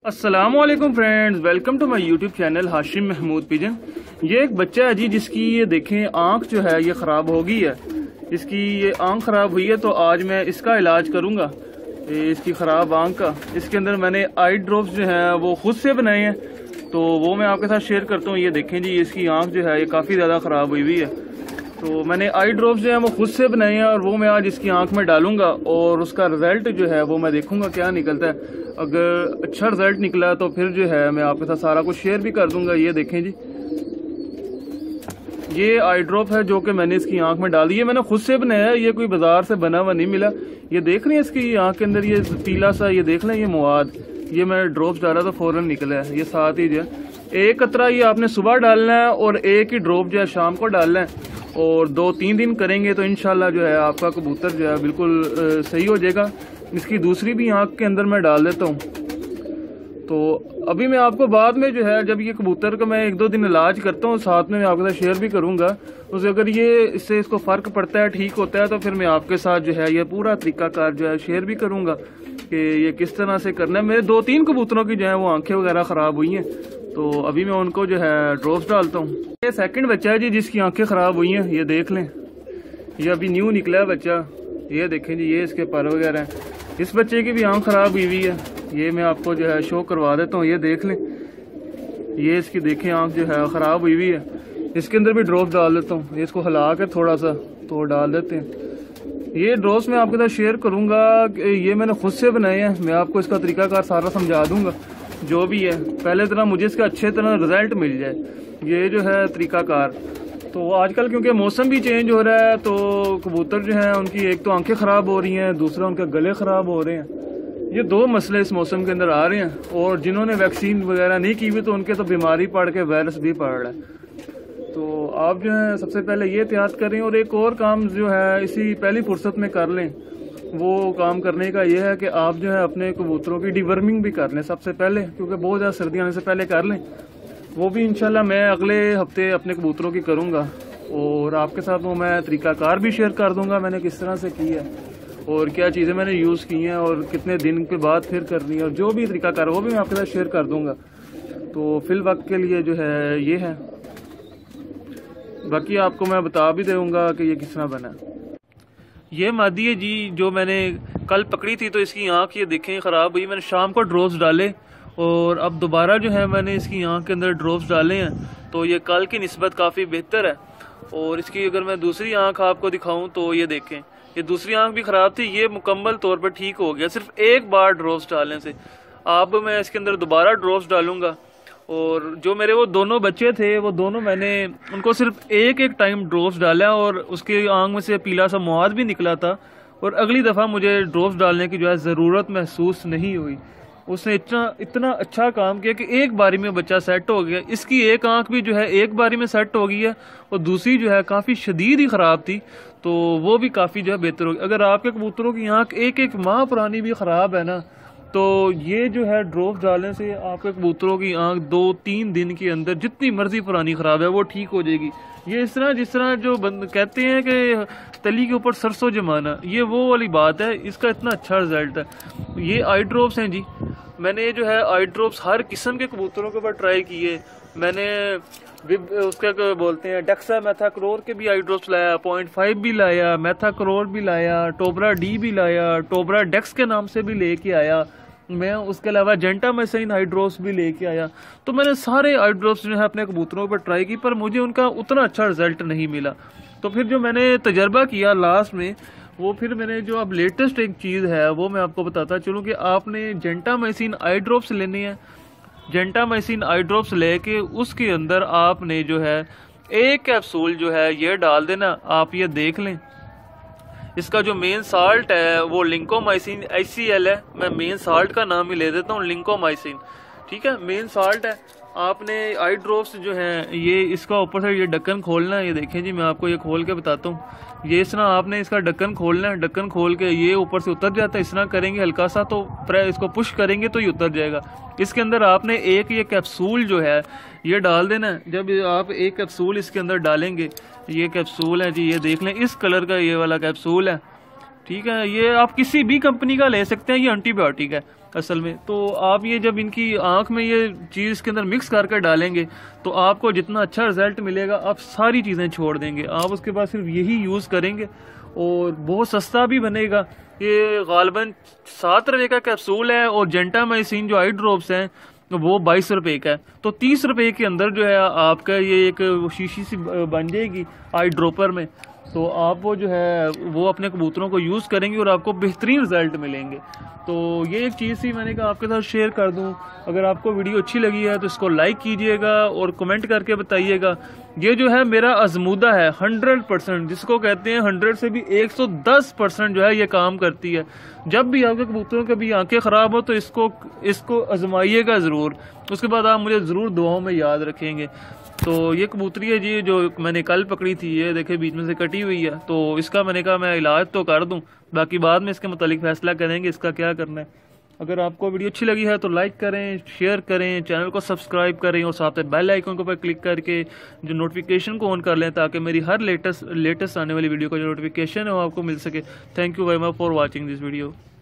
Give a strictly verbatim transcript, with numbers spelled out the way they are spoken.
अस्सलामुअलैकुम friends, welcome to my YouTube channel Hashim Mahmood pigeon. ये एक बच्चा है जी जिसकी ये देखें आंख जो है ये ख़राब हो गई है। इसकी ये आंख ख़राब हुई है तो आज मैं इसका इलाज करूँगा, इसकी ख़राब आंख का। इसके अंदर मैंने आई ड्रॉप्स जो है वो खुद से बनाए हैं, तो वो मैं आपके साथ शेयर करता हूँ। ये देखें जी, इसकी आंख जो है ये काफ़ी ज़्यादा ख़राब हुई हुई है, तो मैंने आई ड्रॉप्स जो है वो खुद से बनाए हैं और वो मैं आज इसकी आंख में डालूंगा और उसका रिजल्ट जो है वो मैं देखूंगा क्या निकलता है। अगर अच्छा रिजल्ट निकला तो फिर जो है मैं आपके साथ सारा कुछ शेयर भी कर दूंगा। ये देखें जी, ये आई ड्रॉप है जो कि मैंने इसकी आंख में डाल दी है। मैंने खुद से बनाया है, ये कोई बाजार से बना हुआ नहीं मिला। ये देख रहे हैं इसकी आंख के अंदर ये पीला सा, ये देख लें ये मवाद, ये मैं ड्रॉप्स डाला तो फौरन निकला है। ये साथ ही जो है एक कतरा ये आपने सुबह डालना है और एक ही ड्रॉप जो है शाम को डालना है, और दो तीन दिन करेंगे तो इंशाल्लाह जो है आपका कबूतर जो है बिल्कुल सही हो जाएगा। इसकी दूसरी भी आंख के अंदर मैं डाल देता हूँ। तो अभी मैं आपको बाद में जो है जब ये कबूतर का मैं एक दो दिन इलाज करता हूँ साथ में मैं आपके साथ शेयर भी करूँगा। उसे अगर ये इससे इसको फ़र्क पड़ता है, ठीक होता है, तो फिर मैं आपके साथ जो है ये पूरा तरीकाकार जो है शेयर भी करूँगा कि ये किस तरह से करना है। मेरे दो तीन कबूतरों की जो है वो आंखें वगैरह ख़राब हुई हैं, तो अभी मैं उनको जो है ड्रॉप्स डालता हूँ। ये सेकंड बच्चा है जी जिसकी आंखें ख़राब हुई हैं। ये देख लें, ये अभी न्यू निकला है बच्चा। ये देखें जी, ये इसके पर वगैरह हैं। इस बच्चे की भी आंख ख़राब हुई हुई है, ये मैं आपको जो है शो करवा देता हूँ। ये देख लें, ये इसकी देखें आंख जो है ख़राब हुई हुई है। इसके अंदर भी ड्रॉप्स डाल देता हूँ, ये इसको हिला कर थोड़ा सा तो डाल देते हैं। ये ड्रॉप्स मैं आपके साथ शेयर करूँगा, ये मैंने खुद से बनाए हैं। मैं आपको इसका तरीकाकार सारा समझा दूँगा जो भी है। पहले तरह मुझे इसका अच्छे तरह रिजल्ट मिल जाए, ये जो है तरीकाकार। तो आजकल क्योंकि मौसम भी चेंज हो रहा है तो कबूतर जो है उनकी एक तो आंखें ख़राब हो रही हैं, दूसरा उनके गले ख़राब हो रहे हैं। ये दो मसले इस मौसम के अंदर आ रहे हैं, और जिन्होंने वैक्सीन वगैरह नहीं की हुई तो उनके तो बीमारी पड़ के वायरस भी पड़ रहा है। तो आप जो है सबसे पहले ये एहतियात करें, और एक और काम जो है इसी पहली फुर्सत में कर लें। वो काम करने का ये है कि आप जो है अपने कबूतरों की डिवर्मिंग भी कर लें सबसे पहले, क्योंकि बहुत ज़्यादा सर्दी आने से पहले कर लें। वो भी इंशाल्लाह मैं अगले हफ्ते अपने कबूतरों की करूँगा, और आपके साथ वो मैं तरीकाकार भी शेयर कर दूँगा मैंने किस तरह से की है और क्या चीज़ें मैंने यूज़ की हैं और कितने दिन के बाद फिर करनी है, और जो भी तरीकाकार वो भी मैं आपके साथ शेयर कर दूँगा। तो फिल वक्त के लिए जो है ये है, बाकी आपको मैं बता भी दूँगा कि ये किस तरह बना। ये मादी है जी जो मैंने कल पकड़ी थी, तो इसकी आंख ये देखें ख़राब हुई। मैंने शाम को ड्रॉप्स डाले और अब दोबारा जो है मैंने इसकी आंख के अंदर ड्रॉप्स डाले हैं, तो ये कल की निस्बत काफ़ी बेहतर है। और इसकी अगर मैं दूसरी आंख आपको दिखाऊं तो ये देखें, ये दूसरी आंख भी ख़राब थी, ये मुकम्मल तौर पर ठीक हो गया सिर्फ एक बार ड्रॉप्स डालने से। अब मैं इसके अंदर दोबारा ड्रॉप्स डालूंगा, और जो मेरे वो दोनों बच्चे थे वो दोनों मैंने उनको सिर्फ एक एक टाइम ड्रॉप्स डाला, और उसके आंख में से पीला सा मुआद भी निकला था, और अगली दफ़ा मुझे ड्रॉप्स डालने की जो है ज़रूरत महसूस नहीं हुई। उसने इतना इतना अच्छा काम किया कि एक बारी में बच्चा सेट हो गया। इसकी एक आंख भी जो है एक बारी में सेट हो गई है, और दूसरी जो है काफ़ी शदीद ही ख़राब थी, तो वो भी काफ़ी जो है बेहतर हो गई। अगर आपके कबूतरों की आंख एक एक माह पुरानी भी ख़राब है ना, तो ये जो है ड्रॉप्स डालने से आपके कबूतरों की आंख दो तीन दिन के अंदर जितनी मर्जी पुरानी ख़राब है वो ठीक हो जाएगी। ये इस तरह जिस तरह जो बंद कहते हैं कि तली के ऊपर सरसों जमाना, ये वो वाली बात है। इसका इतना अच्छा रिजल्ट है। ये आई ड्रॉप्स हैं जी, मैंने जो है आई ड्रॉप्स हर किस्म के कबूतरों के ऊपर ट्राई किए। मैंने उसके बोलते हैं डेक्सा मैथाक्रोर के भी आई ड्रॉप्स लाया, पॉइंट फाइव भी लाया, मैथाक्रोर भी लाया, टोबरा डी भी लाया, टोबरा डेक्स के नाम से भी लेके आया मैं। उसके अलावा जेंटामाइसिन आई ड्रॉप्स भी लेके आया। तो मैंने सारे आई ड्रॉप्स जो है अपने कबूतरों पर ट्राई की, पर मुझे उनका उतना अच्छा रिजल्ट नहीं मिला। तो फिर जो मैंने तजर्बा किया लास्ट में, वो फिर मैंने जो अब लेटेस्ट एक चीज़ है वो मैं आपको बताता चलूँ कि आपने जेंटामाइसिन आई ड्रॉप्स लेने हैं। जेंटामाइसिन आई ड्रॉप्स लेके उसके अंदर आपने जो है एक कैप्सूल जो है ये डाल देना। आप ये देख लें, इसका जो मेन साल्ट है वो लिंकोमाइसिन एच सी एल है। मैं मेन साल्ट का नाम ही ले देता हूँ, लिंकोमाइसिन, ठीक है, मेन साल्ट है। आपने आई ड्रॉप्स जो है ये इसका ऊपर से ये ढक्कन खोलना है। ये देखें जी, मैं आपको ये खोल के बताता हूँ। ये इस तरह आपने इसका ढक्कन खोलना है, ढक्कन खोल के ये ऊपर से उतर जाता है। इस तरह करेंगे हल्का सा, तो प्रेस इसको पुश करेंगे तो ये उतर जाएगा। इसके अंदर आपने एक ये कैप्सूल जो है ये डाल देना है। जब आप एक कैप्सूल इसके अंदर डालेंगे, ये कैप्सूल है जी, ये देख लें इस कलर का ये वाला कैप्सूल है, ठीक है। ये आप किसी भी कंपनी का ले सकते हैं, ये एंटीबायोटिक है। असल में। तो आप ये जब इनकी आँख में ये चीज़ इसके अंदर मिक्स करके डालेंगे तो आपको जितना अच्छा रिजल्ट मिलेगा आप सारी चीज़ें छोड़ देंगे, आप उसके बाद सिर्फ यही यूज़ करेंगे और बहुत सस्ता भी बनेगा। ये गालबन सात रुपये का कैप्सूल है और जेंटामाइसिन जो आई ड्रॉप्स हैं वो बाईस रुपये का है। तो तीस रुपये के अंदर जो है आपका ये एक शीशी सी बन जाएगी आई ड्रॉपर में। तो आप वो जो है वो अपने कबूतरों को यूज़ करेंगे और आपको बेहतरीन रिजल्ट मिलेंगे। तो ये एक चीज़ थी मैंने कहा आपके साथ शेयर कर दूं। अगर आपको वीडियो अच्छी लगी है तो इसको लाइक कीजिएगा और कमेंट करके बताइएगा। ये जो है मेरा आजमूदा है हंड्रेड परसेंट, जिसको कहते हैं हंड्रेड से भी एक सौ दस परसेंट जो है ये काम करती है। जब भी आपके कबूतरों की भी आंखें ख़राब हो तो इसको इसको आजमाइएगा ज़रूर, उसके बाद आप मुझे ज़रूर दुआओं में याद रखेंगे। तो ये कबूतरी है जी जो मैंने कल पकड़ी थी, ये देखे बीच में से कटी हुई है। तो इसका मैंने कहा मैं इलाज तो कर दूं, बाकी बाद में इसके मुतालिक फैसला करेंगे इसका क्या करना है। अगर आपको वीडियो अच्छी लगी है तो लाइक करें, शेयर करें, चैनल को सब्सक्राइब करें और साथ में बेल आइकन के ऊपर क्लिक करके जो नोटिफिकेशन को ऑन कर लें ताकि मेरी हर लेटेस्ट लेटेस्ट आने वाली वीडियो का जो नोटिफिकेशन है वो आपको मिल सके। Thank you very much for watching this video.